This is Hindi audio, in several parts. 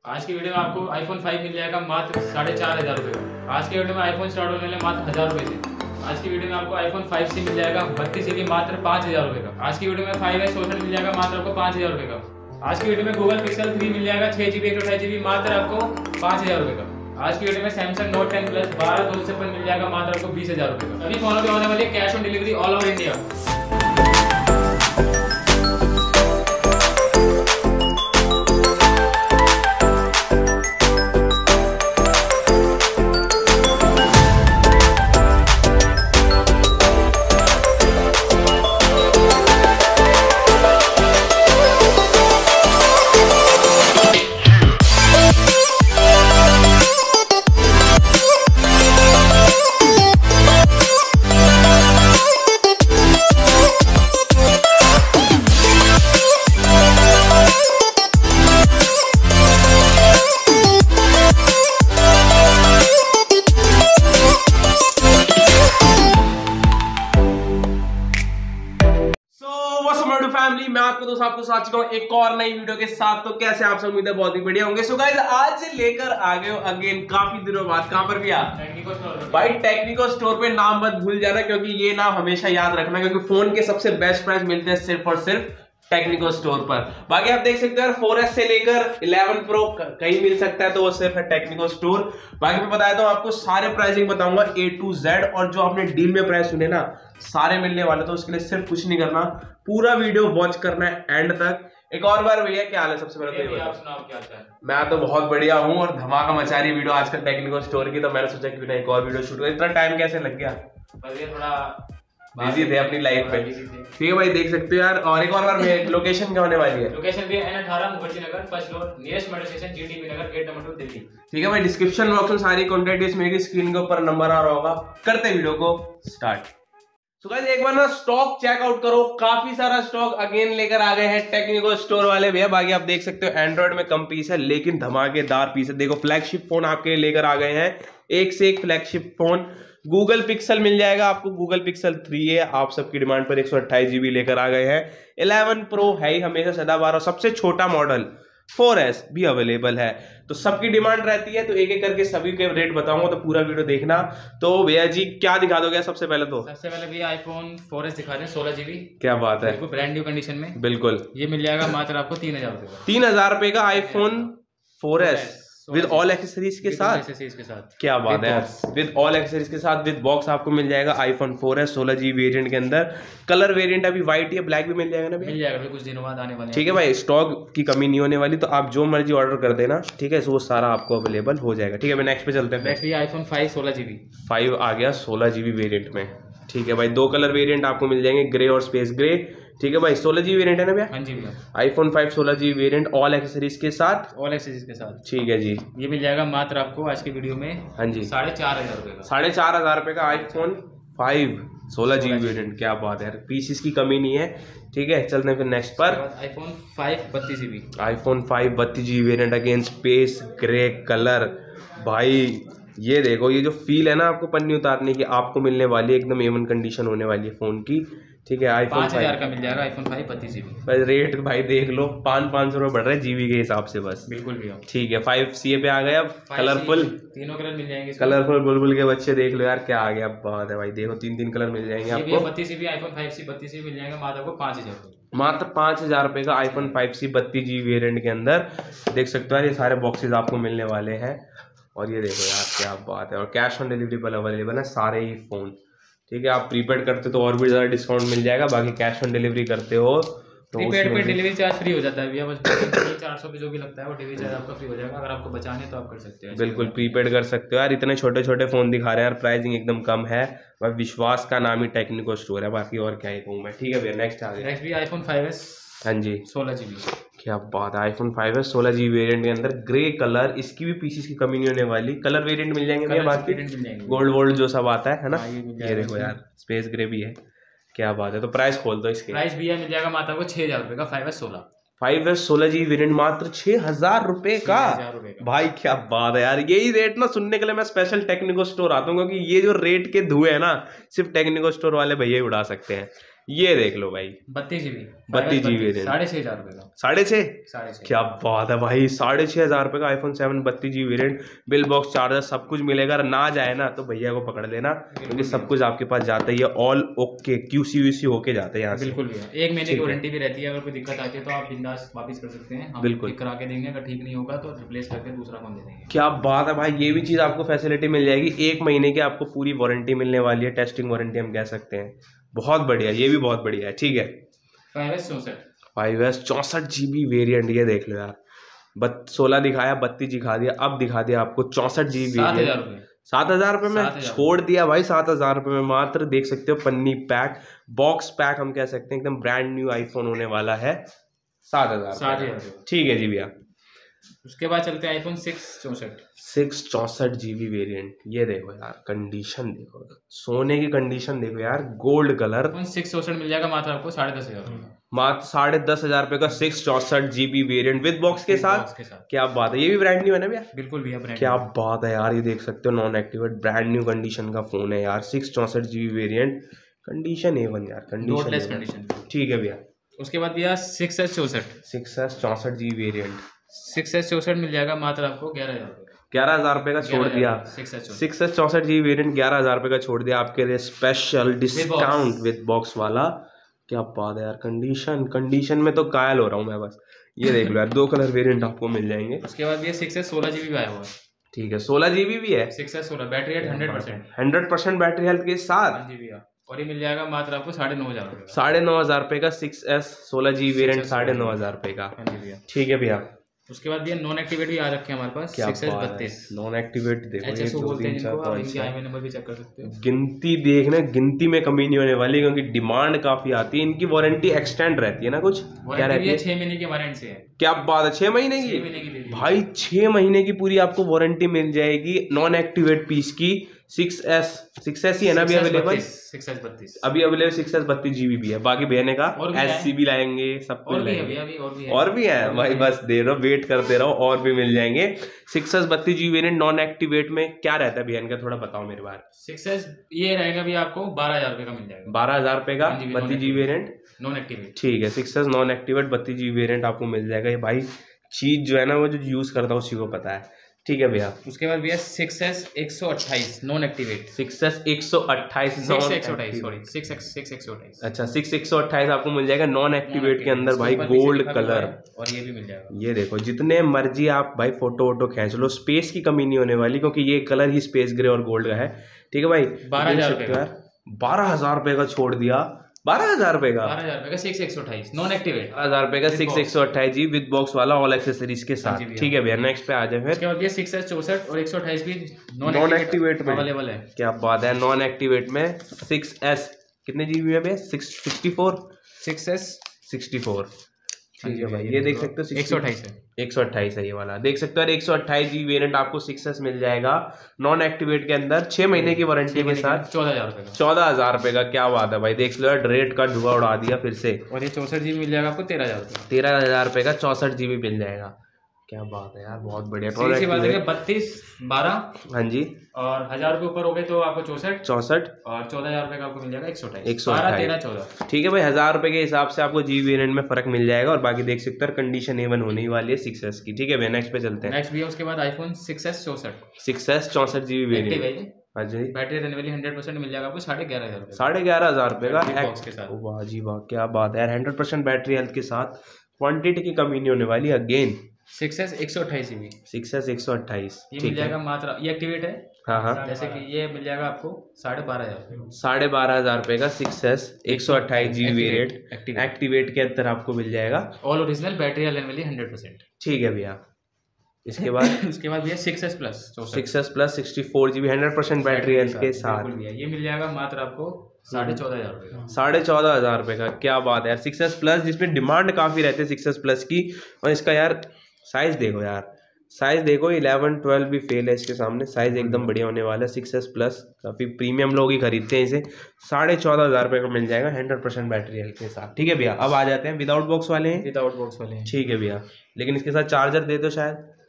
आज की वीडियो में आपको iPhone 5 मिल जाएगा मात्र 4,500 रुपये का। आज की वीडियो में iPhone स्टार्ट होने वाले मात्र 1,000 रुपये से। आज की वीडियो में आपको iPhone 5C मिल जाएगा 32 GB मात्र 5,000 रुपये का। आज की वीडियो में 5S सोशल मिल जाएगा मात्र आपको 5,000 रुपये का। आज की वीडियो में Google Pixel 3 मिल जाएगा 6GB 128 GB मात्र आपको 5,000 रुपये का। आज की वीडियो में Samsung Note 10 Plus 12/256 मिल जाएगा मात्र आपको 20,000 रुपये का। सभी फोनों पे होने वाली cash on delivery all over India. Family मैं आपको दोस्तों आपको साथ चुका हूं एक और नई वीडियो के साथ। तो कैसे आप सब उम्मीद है बहुत ही बढ़िया होंगे। सो गाइस आज लेकर आ गए हो अगेन काफी दिनों बाद। कहां पर भैया? टेक्निको स्टोर भाई टेक्निको स्टोर पे नाम मत भूल जाना, क्योंकि ये नाम हमेशा याद रखना, क्योंकि फोन के सबसे बेस्ट प्राइस मिलते हैं सिर्फ और सिर्फ टेक्निको स्टोर पर। बाकी आप देख सकते हो यार 4S से लेकर 11 Pro कहीं मिल सकता है, तो वो सिर्फ है टेक्निको स्टोर। बाकी मैं बताया था आपको सारे प्राइसिंग बताऊंगा A to Z, और जो आपने डील में प्राइस सुने ना सारे मिलने वाले, तो उसके लिए सिर्फ कुछ नहीं करना, पूरा वीडियो वॉच करना है एंड तक। एक और बार भैया क्या हाल है? सबसे पहले तो आप सुनाओ क्या चाहे। मैं तो बहुत बढ़िया हूँ और धमाका मचा रही वीडियो आजकल टेक्निको स्टोर की, तो मैंने सोचा कि बिना एक और वीडियो शूट कर। इतना टाइम कैसे लग गया? थोड़ा बिजी थे अपनी लाइफ पे। ठीक है भाई, देख सकते हो यार। और एक और बार लोकेशन क्या होने वाली है? लोकेशन भी N18 Mukherjee Nagar first floor nearest metro station GTB Nagar gate number 2 Delhi. ठीक है भाई, डिस्क्रिप्शन बॉक्स में सारी कॉन्टैक्ट मेरी स्क्रीन के ऊपर नंबर आ रहा होगा। करते हैं वीडियो को स्टार्ट। सो गाइस एक बार ना स्टॉक चेकआउट करो, काफी सारा स्टॉक अगेन लेकर आ गए हैं टेक्निको स्टोर वाले भैया। बाकी आप देख सकते हो एंड्रॉइड में कम पीस है लेकिन धमाकेदार पीस है। देखो फ्लैगशिप फोन आपके लेकर आ गए हैं, एक से एक फ्लैगशिप फोन। गूगल पिक्सल मिल जाएगा आपको, गूगल पिक्सल 3A आप सबकी डिमांड पर 128 GB लेकर आ गए हैं। 11 Pro है ही हमेशा सदाबहार, और सबसे छोटा मॉडल 4S भी अवेलेबल है। तो सबकी डिमांड रहती है, तो एक एक करके सभी के रेट बताऊंगा, तो पूरा वीडियो देखना। तो भैया जी क्या दिखा दोगे? सबसे पहले भी iPhone 4S दिखा रहे हैं 16 GB। क्या बात है, ब्रांड न्यू कंडीशन में। बिल्कुल ये मिल जाएगा मात्र आपको 3,000 रुपए का। 3,000 रुपए का iPhone 4S with all accessories के साथ। क्या बात है, विद ऑल एक्सेसरीज के साथ विद बॉक्स आपको मिल जाएगा iPhone 4S 16 GB वेरिएंट के अंदर। कलर वेरिएंट अभी व्हाइट या ब्लैक भी मिल जाएगा ना? मिल जाएगा, कुछ दिनों बाद आने वाले। ठीक है भाई, स्टॉक की कमी नहीं होने वाली, तो आप जो मर्जी ऑर्डर कर देना। ठीक है, वो सारा आपको अवेलेबल हो जाएगा। ठीक है भाई, नेक्स्ट पे चलते हैं। नेक्स्ट भी iPhone 5 16 GB। 5 आ गया 16 GB वेरिएंट में। ठीक है भाई, दो कलर वेरिएंट आपको मिल जाएंगे, ग्रे और स्पेस ग्रे। ठीक है भाई, 16 GB वेरिएंट है ना भैया? हाँ जी भैया। iPhone 5 16 GB variant all accessories के साथ। ऑल एक्सेसरीज के साथ। ठीक है जी, ये मिल जाएगा मात्र आपको आज की वीडियो में। हाँ जी 4,500 रुपए का। 4,500 रुपए का iPhone 5 16 GB वेरिएंट। क्या बात है यार, पीसीस की कमी नहीं है। ठीक है, चलते हैं फिर नेक्स्ट पर। iPhone 5 32 GB। iPhone 5 32 GB variant again space grey colour. भाई ये देखो, ये जो फील है ना आपको पन्नी उतारने की, आपको मिलने वाली है, एकदम A1 कंडीशन होने वाली है फोन की। ठीक है, iPhone 5,000 का मिल जाएगा iPhone 5 32 GB। भाई रेट भाई देख लो, 500 रुपये बढ़ रहे हैं जीबी के हिसाब से बस। बिल्कुल भैया। ठीक है, 5CA पे आ गया। अब कलरफुल तीनों कलर मिल जाएंगे, कलरफुल बुलबुल के बच्चे देख लो यार, क्या आ गया। अब बात है भाई, देखो 3 कलर मिल जाएंगे आपको। 32 GB iPhone 5C 32 GB मिल जाएगा मात्र आपको 5,000। मात्र 5,000 रुपए का iPhone 5C 32 GB वेरिएंट के अंदर। देख सकते हो यार, ये सारे बॉक्सेस आपको मिलने वाले हैं। और ये देखो यार क्या बात है, और कैश ऑन डिलीवरी पर अवेलेबल है सारे ही फोन। ठीक है, आप प्रीपेड करते तो और भी ज़्यादा डिस्काउंट मिल जाएगा। बाकी कैश ऑन डिलीवरी करते हो तो प्रीपेड पे डिलीवरी चार्ज फ्री हो जाता है भैया, बस 400 पे जो भी लगता है वो डिलीवरी चार्ज आपका फ्री हो जाएगा। अगर आपको बचाने तो आप कर सकते हैं, बिल्कुल प्रीपेड कर सकते हो यार। इतने छोटे छोटे फोन दिखा रहे हैं यार, प्राइसिंग एकदम कम है। भाई विश्वास का नाम ही टेक्निको स्टोर है, बाकी और क्या ही कहूँ मैं। ठीक है भैया, नेक्स्ट आ गया। नेक्स्ट भी iPhone 5S। हाँ जी 16 GB। क्या बात है, iPhone 5S 16 GB वेरिएंट के अंदर ग्रे कलर। इसकी भी पीसीस की कमी नहीं होने वाली, कलर वेरिएंट मिल जाएंगे भैया। बाकी गोल्ड वोल्ड जो सब आता है ना, ये देखो यार स्पेस ग्रे भी है। क्या बात है, तो प्राइस खोल दो इसके। प्राइस भैया मिल जाएगा मात्र आपको 6,000 रुपए का 5S 16। 5S 16 GB वेरिएंट मात्र 6,000 रुपए का। भाई क्या बात है यार, यही रेट ना सुनने के लिए मैं स्पेशल टेक्निको स्टोर आता हूँ, क्योंकि ये जो रेट के धुएं है ना सिर्फ टेक्निको स्टोर वाले भैया ही उड़ा सकते हैं। ये देख लो भाई 32 GB 32 GB 6,500 रुपए का। 6,500 6,500 क्या बात है भाई, 6,500 रुपए का iPhone 7 32 GB variant, bill box charger सब कुछ मिलेगा। अगर ना जाए ना तो भैया को पकड़ लेना, क्योंकि सब कुछ आपके पास जाता ही है, ऑल ओके QC होके जाते हैं यहाँ से। बिल्कुल भैया, 1 महीने की वारंटी भी रहती है। अगर कोई दिक्कत आती है तो आप बिंदास वापस कर सकते हैं, हम बिल्कुल। ठीक करा के देंगे। अगर ठीक नहीं होगा तो रिप्लेस करके दूसरा फोन दे देंगे। क्या बात है भाई, ये भी चीज आपको फैसिलिटी मिल जाएगी। 1 महीने की आपको पूरी वारंटी मिलने वाली है, टेस्टिंग वारंटी हम कह सकते हैं। बहुत बढ़िया, ये भी बहुत बढ़िया है। ठीक है 5S 64 GB वेरिएंट, ये देख लो यार, 16 दिखाया, 32 दिखा दिया, अब दिखा दिया आपको 64 GB 7,000 रुपए। 7,000 रुपए में 7,000 छोड़ दिया भाई। 7,000 रुपए में मात्र, देख सकते हो पन्नी पैक, बॉक्स पैक हम कह सकते हैं, एकदम ब्रांड न्यू आईफोन होने वाला है। 7,000। ठीक है जी भैया। उसके बाद चलते हैं आईफोन 6 64 GB वेरिएंट, ये देखो यार, कंडीशन देखो, सोने की कंडीशन देखो यार, गोल्ड कलर। आईफोन 6 मिल जाएगा मात्र आपको 10,500 मात्र 10,500 रुपए का 64 GB वेरिएंट विद बॉक्स के साथ। क्या बात है, ये भी ब्रांड न्यू है ना भैया? बिल्कुल भैया ब्रांड। क्या बात है यार, ये देख सकते हो non activate brand new condition का फोन है यार। 64 GB वेरिएंट, कंडीशन A1 यार, कंडीशन। ठीक है भैया। उसके बाद भैया 6S 64 GB वेरिएंट, 6S 64 मिल जाएगा मात्र आपको 11,000 रुपए। 11,000 रुपए का छोड़ दिया। 6S 64 GB वेरिएंट 11,000 रुपए का छोड़ दिया आपके लिए, स्पेशल डिस्काउंट विद बॉक्स वाला। क्या बात है यार, कंडीशन में तो कायल हो रहा हूँ मैं बस। ये देख लो यार, 2 कलर वेरिएंट आपको मिल जाएंगे। उसके बाद ये 6S 16 GB भी आया हुआ है। ठीक है 16 GB भी है। 6S 16 battery health 100% battery health के साथ। जी भैया, और ये मिल जाएगा मात्र आपको 9,500 रुपए। 9,500 रुपए का 6S 16 GB वेरिएंट, 9,500 रुपए का। हाँ जी भैया। ठीक है भैया। उसके बाद भैया नॉन एक्टिवेट भी आ रखे हैं हमारे पास। 6S 32 नॉन एक्टिवेट देखो, HSO बोलते हैं जिनको, आप इनके IMEI नंबर भी चेक कर सकते हो। गिनती देखना, गिनती में कमी नहीं होने वाली, क्योंकि डिमांड काफी आती है। इनकी वारंटी एक्सटेंड रहती है ना कुछ, क्या रहती है? 6 महीने की हमारे एंड से है। क्या बात है, 6 महीने की? 6 महीने की भाई 6 महीने की पूरी आपको वारंटी मिल जाएगी नॉन एक्टिवेट पीस की। 6S ही है ना अभी अवेलेबल? 6S 32 अभी अवेलेबल 6S 32 GB भी है। बाकी बहने का SC भी लाएंगे, सब कुछ लाएंगे। और भी है भाई, बस दे रहो, वेट करते रहो, और भी मिल जाएंगे। 6S 32 GB variant non activate में क्या रहता है भैया, थोड़ा बताओ मेरे बार। 6S ये रहेगा भी आपको 12,000 रुपए का मिल जाएगा। 12,000 रुपए का 32 GB वेरिएंट नॉन एक्टिवेट। ठीक है 6S non activate 32 GB variant आपको मिल जाएगा। ये भाई चीज जो है ना, वो जो यूज करता है उसी को पता है। ठीक है भैया। उसके बाद भैया 6S 128 non activate. 6S 128 sorry 6X128। अच्छा 6 आपको मिल जाएगा नॉन एक्टिवेट के अंदर भाई, गोल्ड कलर। और ये भी मिल जाएगा। ये देखो, जितने मर्जी आप भाई फोटो वोटो खींच लो, स्पेस की कमी नहीं होने वाली, क्योंकि ये कलर ही स्पेस ग्रे और गोल्ड का है। ठीक है भाई। 12,000 रुपए का, 12,000 रुपए का छोड़ दिया। 12,000 रुपए का 6X128 नॉन एक्टिवेट। 12,000 रुपए का 6X128 जी विद बॉक्स वाला, ऑल एक्सेसरीज के साथ। ठीक है भैया, नेक्स्ट पे आ जाए फिर। उसके बाद ये 6S 64 और 128 भी नॉन एक्टिवेट में अवेलेबल है। क्या बात है, नॉन एक्टिवेट में 6S कितने GB है भैया? 64 6S 64। ठीक है भाई, ये देख सकते हो 128 है। 128 है ये वाला, देख सकते हो। 128 GB वेरिएंट आपको 6S मिल जाएगा नॉन एक्टिवेट के अंदर, 6 महीने की वारंटी के साथ। 14,000 रुपए का। 14,000 रुपए का। क्या बात है भाई, देख लो यार, रेट का धुआं उड़ा दिया फिर से। और ये 64 GB मिल जाएगा आपको 13,000 रुपए। 13,000 रुपए का 64 GB मिल जाएगा। क्या बात है यार, बहुत बढ़िया। 32 12 हाँ जी, और 1,000 रुपए ऊपर हो गए तो आपको 64 और 14,000 रुपए का आपको मिल जाएगा 128। 12 13 14। ठीक है भाई, 1,000 रुपए के हिसाब से आपको GB वेरिएंट में फर्क मिल जाएगा। और बाकी देख सकते हैं कंडीशन A1 होने ही वाली है 6S की। ठीक है भाई, नेक्स्ट पे चलते हैं। नेक्स्ट भी है उसके बाद आईफोन 6S 64 64 GB वेरिएंट। हाँ जी, बैटरी रहने वाली 100% मिल जाएगा आपको 11,500 रुपए। 11,500 रुपए का बॉक्स के साथ। वाह जी वाह, क्या बात है यार, 100% बैटरी हेल्थ के साथ, क्वांटिटी की कमी नहीं होने वाली। अगेन 6S 128 GB 6S 128 ये मिल जाएगा मात्र, ये एक्टिवेट है। हाँ, जैसे कि ये मिल जाएगा आपको 12,500। 12,500 रुपए का 6S 128 GB वेरिएंट एक्टिवेट के अंदर आपको मिल जाएगा। ऑल ओरिजिनल बैटरी रहने वाली 100%। ठीक है भैया। इसके बाद उसके बाद भैया 6S Plus 64 GB 100% battery health के साथ ये मिल जाएगा मात्र आपको 14,500 रुपए का। 14,500 रुपए का। क्या बात है यार, 6S Plus जिसमें डिमांड काफी रहती है 6S Plus की। और इसका यार साइज देखो यार, साइज देखो, 11 12 भी फेल है इसके सामने, साइज एकदम बढ़िया होने वाला है। 6S Plus काफी प्रीमियम लोग ही खरीदते हैं इसे। 14,500 रुपए का मिल जाएगा 100% बैटरी हेल्थ के साथ। ठीक है भैया, अब आ जाते हैं विदाउट बॉक्स वाले हैं। विदाउट बॉक्स वाले हैं। ठीक है भैया, लेकिन इसके साथ चार्जर दे दो शायद।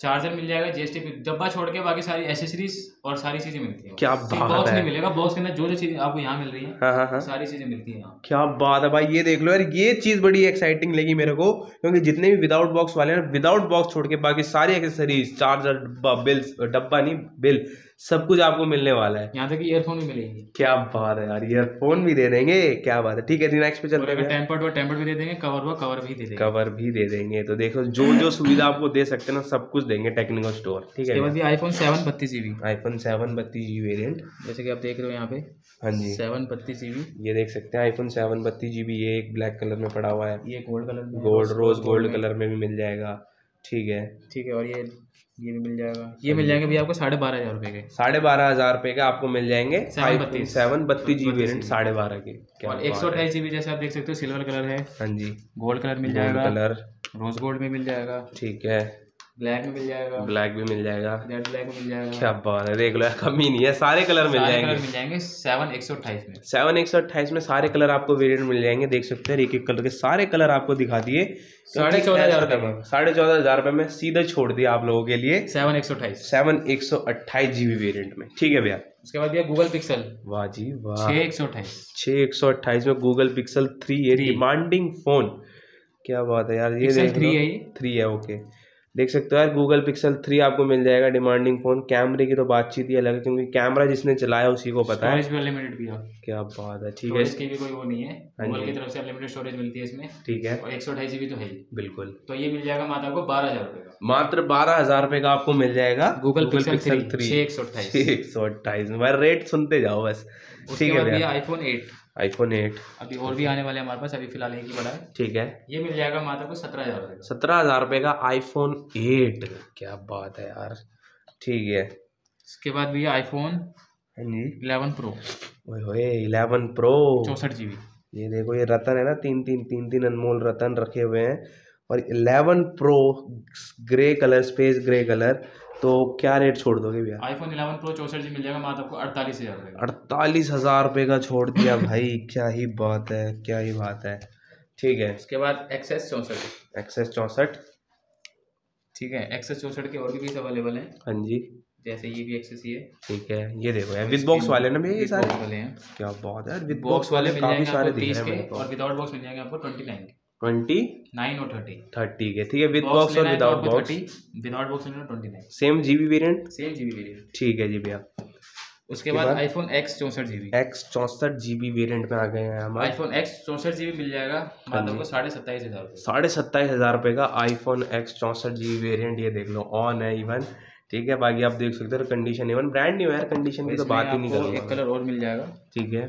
चार्जर मिल जाएगा, जीएसटी डब्बा छोड़ के बाकी सारी एसेसरीज और सारी चीजें मिलती है। क्या बात बॉक्स है। नहीं मिलेगा, बॉक्स के अंदर जो जो चीजें आपको यहाँ मिल रही है हाँ। सारी चीजें मिलती है यहाँ। क्या बात है भाई, ये देख लो यार, ये चीज बड़ी एक्साइटिंग लगी मेरे को, क्योंकि जितने भी विदाउट बॉक्स वाले हैं, विदाउट बॉक्स छोड़ के बाकी सारी एक्सेसरीज, चार्जर, डब्बा, बिल्स, डब्बा नहीं बिल, सब कुछ आपको मिलने वाला है। यहाँ तक ईयरफोन भी मिलेंगे। क्या बात है यार, ईयरफोन भी दे देंगे, क्या बात है। ठीक है, नेक्स्ट पे चलते हैं। टेम्पर्ड भी दे देंगे, कवर भी दे देंगे। कवर भी दे देंगे। तो देखो जो जो सुविधा आपको दे सकते हैं ना, सब कुछ देंगे टेक्निकल स्टोर। ठीक है। IPhone 7 32GB, iPhone 7 32GB variant, जैसे कि आप देख रहे हो यहाँ पे। हाँ जी, 7 32GB, ये देख सकते हैं आईफोन 7 32GB। ये एक ब्लैक कलर में पड़ा हुआ है, ये गोल्ड कलर में, रोज गोल्ड कलर में भी मिल जाएगा। ठीक है। और ये भी मिल जाएगा। ये मिल जाएंगे भैया आपको 12,500 रुपए के। 12,500 रुपए का आपको मिल जाएंगे 7 32GB वेरिएंट 12,500 के। और 128GB जैसे आप देख सकते हो, सिल्वर कलर है। हाँ जी, गोल्ड कलर मिल गोल्ड जाएगा, कलर, रोज गोल्ड में मिल जाएगा। ठीक है, ब्लैक में मिल जाएगा, ब्लैक भी मिल जाएगा, जेड ब्लैक में मिल जाएगा। क्या बात है, देख लो यार, कमी नहीं है, सारे कलर मिल जाएंगे। 7 128 में। 7 128 में सारे कलर आपको वेरिएंट मिल जाएंगे। देख सकते हैं एक एक कलर के सारे कलर आपको दिखा दिए 14,500 रुपए में। 14,500 रुपए में सीधे छोड़ दिया आप लोगों के लिए 7 128 128GB वेरिएंट में। ठीक है भैया। उसके बाद ये गूगल पिक्सल, वाह जी वाह, 6 128 128 में गूगल पिक्सल 3 है, डिमांडिंग फोन। क्या बात है यार, ये देख 3 है, ये 3 है। ओके, देख सकते हो यार, गूगल पिक्सल 3 आपको मिल जाएगा, डिमांडिंग फोन। कैमरे की तो बातचीत ही अलग है, क्योंकि कैमरा जिसने चलाया उसी को पता है। स्टोरेज भी अनलिमिटेड भी है। क्या बात है। ठीक है, इसकी भी कोई वो नहीं है, गूगल की तरफ से अनलिमिटेड स्टोरेज मिलती है इसमें। ठीक है, और 128GB तो है ही। बिल्कुल। तो ये मिल जाएगा मात्र आपको 12,000 रुपए का। मात्र 12,000 रुपए का आपको मिल जाएगा गूगल पिक्सल 3 128 में। रेट सुनते जाओ बस। ठीक है भैया, आईफोन 8 अभी और भी आने वाले हैं हमारे पास, अभी फिलहाल एक ही बड़ा है। ठीक है, ये मिल जाएगा मात्र को 17,000 रुपए। 17,000 रुपए का आईफोन 8। क्या बात है यार। ठीक है, इसके बाद भैया आईफोन 11 प्रो। ओए 11 प्रो 64GB। ये देखो, ये रतन है ना, तीन अनमोल रतन रखे हुए हैं। और 11 pro grey colour, space grey colour, तो क्या रेट छोड़ दोगे भैया? आईफोन 11 प्रो 64GB मिल जाएगा मात्र आपको 48,000 रुपए। 48,000 रुपए का छोड़ दिया भाई, क्या ही बात है, क्या ही बात है। ठीक है, उसके बाद एक्सेस 64। ठीक है, एक्सेस 64 के और भी पीस अवेलेबल हैं। हाँ जी, जैसे ये भी एक्सेस ही है। ठीक है, ये देखो यार, विद बॉक्स वाले ना भैया, ये सारे वाले हैं। क्या बात है, विद बॉक्स वाले काफी सारे दिख रहे हैं मेरे को। और विदाउट बॉक्स मिल जाएंगे आपको 29 और 30 के। ठीक है, विद बॉक्स और विदाउट बॉक्स। विदाउट बॉक्स लेना 29, सेम जीबी वेरिएंट। ठीक है जी भैया। उसके बाद iPhone X 64GB। X 64GB variant में आ गए हैं हम। आईफोन X 64GB मिल जाएगा मात्र को 27,500 रुपए। 27,500 रुपए का आईफोन X 64GB वेरिएंट। ये देख लो, ऑन है इवन। ठीक है, बाकी आप देख सकते हो कंडीशन इवन ब्रांड न्यू है, कंडीशन की तो बात ही नहीं करूँगा। एक कलर और मिल जाएगा। ठीक है,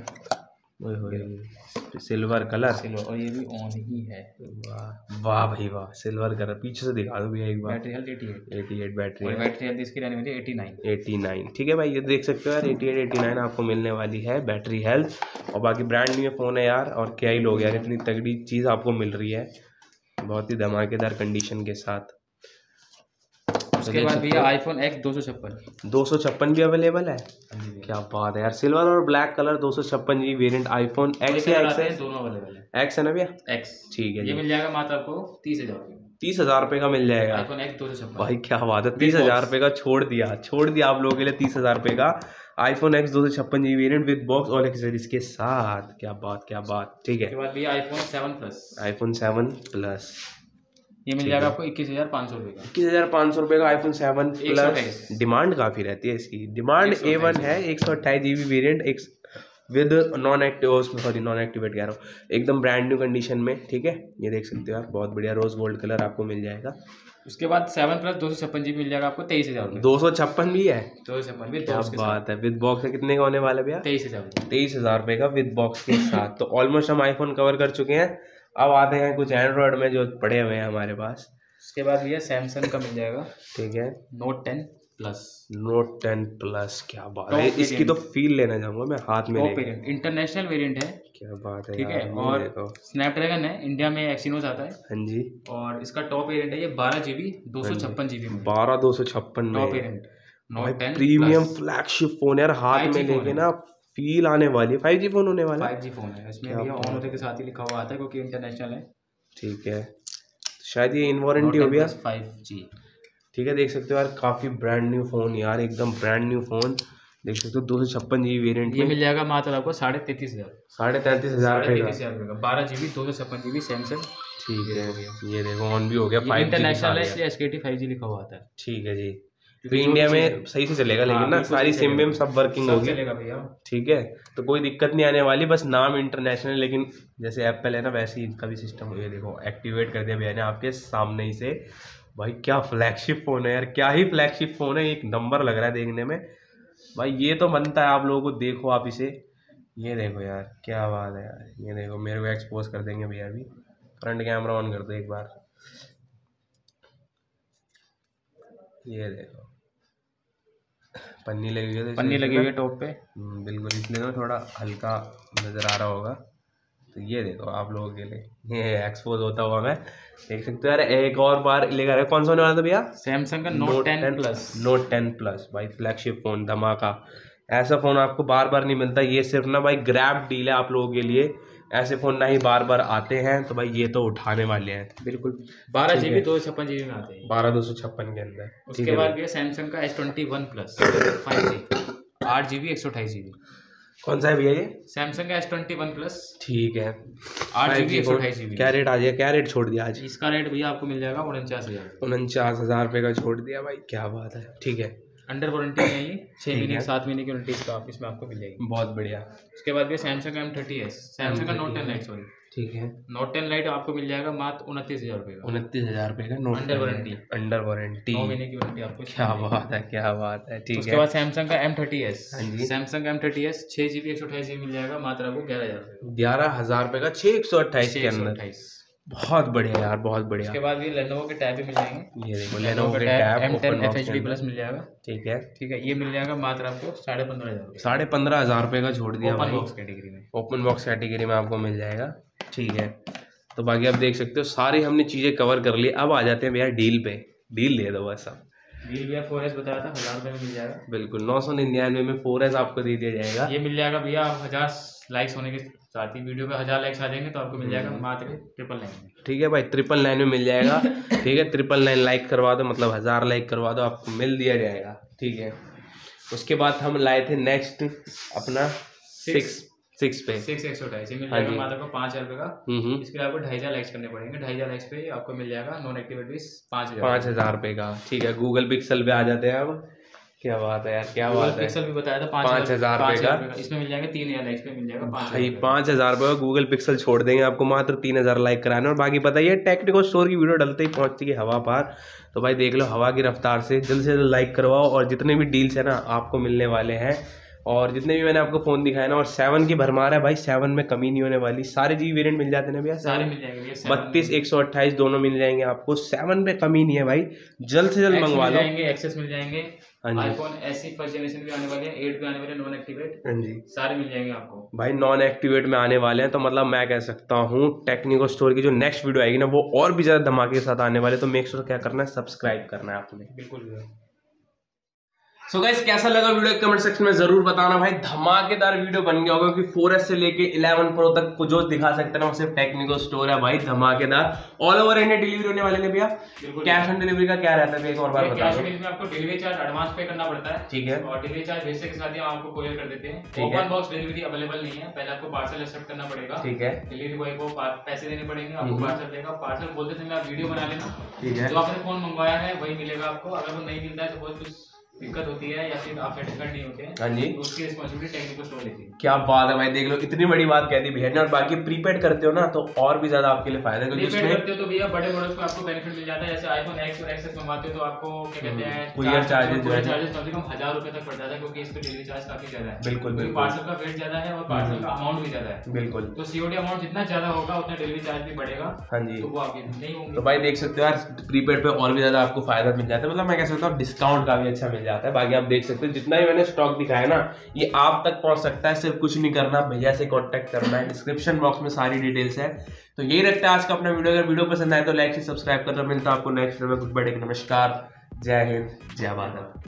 सिल्वर कलर, और ये भी ऑन ही है। वाह वाह भाई वाह, सिल्वर कलर। पीछे से दिखा दो भैया एक बार। बैटरी हेल्थ 88 बैटरी और बैटरी हेल्थ इसकी रहने वाली है 89। ठीक है भाई, ये देख सकते हो यार, 89 आपको मिलने वाली है बैटरी हेल्थ। और बाकी ब्रांड न्यू फोन है यार, और क्या ही लोग यार, इतनी तगड़ी चीज़ आपको मिल रही है, बहुत ही धमाकेदार कंडीशन के साथ। उसके बाद भैया आईफोन X 256 भी अवेलेबल है। क्या बात है यार, सिल्वर और black colour 256GB variant iPhone X या X है, दोनों अवेलेबल है। X है ना भैया? X। ठीक है, ये मिल जाएगा मात्र आपको 30,000 रुपए। 30,000 रुपए का मिल जाएगा आईफोन X 256। भाई क्या बात है, 30,000 रुपए का छोड़ दिया आप लोगों के लिए। 30,000 रुपए का iPhone X 256GB variant with box और एक्सेसरीज के साथ। क्या बात। ठीक है, आईफोन 7 प्लस ये मिल जाएगा आपको 21,500 रुपए का। 21,500 रुपए का आईफोन 7 प्लस। डिमांड काफी रहती है इसकी, डिमांड A1 है। 128GB variant with non activate कह रहा हूँ, एकदम ब्रांड न्यू कंडीशन में। ठीक है, ये देख सकते हो यार, बहुत बढ़िया रोज गोल्ड कलर आपको मिल जाएगा। उसके बाद 7 प्लस 256GB मिल जाएगा आपको 23,000 रुपए। 256 भी है, 256 क्या बात है। विद बॉक्स कितने का होने वाला भैया? 23,000 रुपए का विद बॉक्स के साथ। तो ऑलमोस्ट हम आईफोन कवर कर चुके हैं। अब आते हैं कुछ एंड्रॉयड में जो पड़े हुए हैं हमारे पास। उसके बाद भैया सैमसंग का मिल जाएगा। ठीक है, Note 10 प्लस। क्या बात है, इसकी तो फील लेना चाहूंगा मैं हाथ में लेके। इंटरनेशनल वेरिएंट है। क्या बात है, ठीक है, और स्नैपड्रैगन है, इंडिया में एक्सिनोस आता है। हाँ जी, और इसका टॉप वेरिएंट है ये 12GB 256GB में। 12 256 में top variant Note 10 premium flagship phone यार, हाथ में लेके ना फील आने वाली है। 5G फोन होने वाला है। 5G फोन है, इसमें भैया ऑन होने के साथ ही लिखा हुआ आता है क्योंकि इंटरनेशनल है। ठीक है, शायद ये इन वारंटी हो गया 5G। ठीक है, देख सकते हो यार काफ़ी ब्रांड न्यू फ़ोन यार, एकदम ब्रांड न्यू फ़ोन देख सकते हो। 256 GB वेरियंट ये में मिल जाएगा मात्र आपको 33,500 33,500 रुपये का। 33,000 का 12 GB 256 GB सैमसंग। ठीक है, ये देखो ऑन भी हो गया, 5G इंटरनेशनल है इसलिए SKT 5G लिखा हुआ आता है। ठीक है जी, तो इंडिया में सही से चलेगा लेकिन ना, सारी सिम विम सब वर्किंग होगी, चलेगा भैया। ठीक है, तो कोई दिक्कत नहीं आने वाली, बस नाम इंटरनेशनल, लेकिन जैसे एप्पल है ना वैसे ही इनका भी सिस्टम हो। ये देखो एक्टिवेट कर दिया भैया ने आपके सामने ही से। भाई क्या फ्लैगशिप फ़ोन है यार, क्या ही फ्लैगशिप फ़ोन है, एक नंबर लग रहा है देखने में भाई। ये तो बनता है आप लोगों को, देखो आप इसे, ये देखो यार क्या बात है यार। ये देखो मेरे को एक्सपोज कर देंगे भैया अभी, फ्रंट कैमरा ऑन कर दो एक बार, ये देखो पन्नी लगी हुई है, पन्नी लगी हुई है टॉप पे। बिल्कुल, इसलिए ना थोड़ा हल्का नज़र आ रहा होगा। तो ये देखो आप लोगों के लिए ये एक्सपोज होता हुआ मैं देख सकते हो यार। एक और बार लेकर कौन सा होने वाला था भैया? सैमसंग का Note 10 Plus। Note 10 Plus भाई फ्लैगशिप फ़ोन धमाका। ऐसा फ़ोन आपको बार बार नहीं मिलता, ये सिर्फ ना भाई ग्रैब डील है आप लोगों के लिए। ऐसे फ़ोन ना ही बार बार आते हैं, तो भाई ये तो उठाने वाले हैं बिल्कुल। 12 GB 256 GB में आते हैं, 12/256 के अंदर। उसके बाद भी सैमसंग का S21 Plus 5G 8 GB 128 GB। कौन सा है भैया ये? सैमसंग का S21 Plus। ठीक है, 8 GB 128 GB। क्या रेट आ गया, क्या रेट छोड़ दिया आज? इसका रेट भैया आपको मिल जाएगा 49,000। 49,000 रुपये का छोड़ दिया भाई, क्या बात है। ठीक है, अंडर वारंटी है ये, 6 महीने 7 महीने की वारंटी इसमें आपको मिल जाएगी। बहुत बढ़िया। उसके बाद भी सैमसंग का M30s, सैमसंग का Note 10 Lite सॉरी। ठीक है, Note 10 Lite आपको मिल जाएगा मात्र 29,000 रुपये का। 29,000 रुपये का note under warranty, under warranty 9 महीने की वारंटी आपको। क्या बात है, क्या बात है। ठीक है, उसके बाद सैमसंग का M30s, हाँ जी, सैमसंग का M30s 6 GB 128 GB मिल जाएगा मात्र आपको 11,000 11,000 रुपये का 6/128 के अंदर। बहुत बढ़िया यार, बहुत बढ़िया। उसके बाद भी लेनोवो के टैब भी मिल जाएंगे। ये देखो लेनोवो के टैब M10 FHD प्लस मिल जाएगा। ठीक है, ठीक है, ये मिल जाएगा मात्र आपको 15,500 15,500 रुपये का छोड़ दिया ओपन भाई, बॉक्स कैटेगरी में। ओपन बॉक्स कैटेगरी में आपको मिल जाएगा। ठीक है, तो बाकी आप देख सकते हो सारी हमने चीज़ें कवर कर ली। अब आ जाते हैं भैया डील पे, डील दे दो बस। अब डील भैया 4S बताया था 1,000 रुपये में मिल जाएगा। बिल्कुल 999 में 4S आपको दे दिया जाएगा। ये मिल जाएगा भैया 1000 लाइक्स होने के साथ ही, वीडियो पे 1000 लाइक्स आ जाएंगे तो आपको मिल जाएगा मात्र 999 में। ठीक है भाई, 999 में मिल जाएगा। ठीक है, 999 लाइक करवा दो, मतलब 1000 लाइक करवा दो, आपको मिल दिया जाएगा। ठीक है, उसके बाद हम लाए थे नेक्स्ट अपना 6 पे 6 128 मिल जाएगा मात्र को 5,000 रुपये का। इसके लिए आपको 2,500 लाइक्स करने पड़ेंगे। 2,500 लाइक्स पे आपको मिल जाएगा नॉन एक्टिवेट भी 5,000 रुपये का। ठीक है, गूगल पिक्सल पे आ जाते हैं अब। क्या बात है यार, क्या बात है। पिक्सल भी बताया था 5,000 रुपये का, इसमें मिल जाएंगे 3,000 लाइक्स पे मिल जाएगा भाई 5,000 रुपये का गूगल पिक्सल छोड़ देंगे आपको, मात्र 3,000 लाइक कराने। और बाकी पता है टेक्निको स्टोर की वीडियो डलते ही पहुंचती है हवा पार। तो भाई देख लो हवा की रफ्तार से जल्द लाइक करवाओ, और जितने भी डील्स है ना आपको मिलने वाले हैं, और जितने भी मैंने आपको फोन दिखाया ना, और 7 की भरमार है भाई, 7 में कमी नहीं होने वाली। सारे जी वेरिएंट मिल जाते हैं भैया, सारे मिल जाएंगे 32 128 दोनों मिल जाएंगे आपको। 7 पे कमी नहीं है भाई, जल्द से जल्द मंगवा लो। एक्सेस मिल जाएंगे, आईफोन SE फर्स्ट जनरेशन भी आने वाले हैं, 8 भी आने वाले हैं नॉन एक्टिवेट। हाँ जी, सारे मिल जाएंगे आपको भाई नॉन एक्टिवेट में आने वाले हैं। तो मतलब मैं कह सकता हूँ टेक्निको स्टोर की जो नेक्स्ट वीडियो आएगी ना, वो और भी ज्यादा धमाके के साथ आने वाले। तो मेक श्योर क्या करना है, सब्सक्राइब करना है आपने। बिल्कुल। सो गाइस कैसा लगा वीडियो कमेंट सेक्शन में जरूर बताना भाई। धमाकेदार वीडियो बन गया होगा, क्योंकि 4S से लेके 11 Pro तक को जो दिखा सकते हैं ना, वो सिर्फ टेक्निको स्टोर है भाई। धमाकेदार ऑल ओवर इंडिया डिलीवरी होने वाले हैं भैया। कैश ऑन डिलीवरी का क्या रहता है, एक और बार बता दो। आपको डिलीवरी चार्ज एडवांस पे करना पड़ता है। ठीक है, और डिलीवरी चार्ज भेजने के साथ ही हम आपको कोरियर कर देते हैं। ओपन बॉक्स डिलीवरी अवेलेबल नहीं है, पहले आपको पार्सल एक्सेप्ट करना पड़ेगा। ठीक है, डिलीवरी बॉय को पैसे देने पड़ेंगे, आपको पार्सल देगा। पार्सल बोलते समय आप वीडियो बना लेना। ठीक है, जो आपने फोन मंगवाया है वही मिलेगा आपको। अगर वो नहीं मिलता है तो बहुत कुछ दिक्कत होती है या फिर आप सेटिस्फाइड नहीं होते हैं, हाँ जी, तो उसकी रिस्पांसिबिलिटी टेक्निको स्टोर लेती है। क्या बात है भाई, देख लो इतनी बड़ी बात कह दी भैया ने। और बाकी प्रीपेड करते हो ना तो और भी ज्यादा आपके लिए फायदा है, क्योंकि प्रीपेड करते हो तो भैया बड़े मॉडल्स को आपको बेनिफिट मिल जाता है। जैसे आईफोन X और XS मंगवाते हो तो आपको क्या कहते हैं, कुरियर चार्जेस कम से कम 1,000 रुपए तक पड़ जाता है, क्योंकि इसका डिलीवरी चार्ज काफी ज्यादा है। बिल्कुल, पार्सल का वेट ज्यादा है और पार्सल का अमाउंट भी ज्यादा है। बिल्कुल, तो COD अमाउंट जितना ज्यादा होगा उतना डिलीवरी चार्ज भी बढ़ेगा। हाँ जी, तो वो आपके नहीं होंगे। तो भाई देख सकते हो यार, प्रीपेड पे और भी ज्यादा आपको फायदा मिल जाता है। मतलब मैं कह सकता हूँ डिस्काउंट का भी अच्छा मिल जाता है। बाकी आप देख सकते हो जितना भी मैंने स्टॉक दिखाया ना, ये आप तक पहुंच सकता है। सिर्फ कुछ नहीं करना, भैया से कांटेक्ट करना है। डिस्क्रिप्शन बॉक्स में सारी डिटेल्स है। तो यही रखता है आज का अपना वीडियो। अगर वीडियो पसंद आए तो लाइक से सब्सक्राइब करना। मिलता है आपको नेक्स्ट वीडियो में। गुड बाय, नमस्कार, जय हिंद, जय भारत।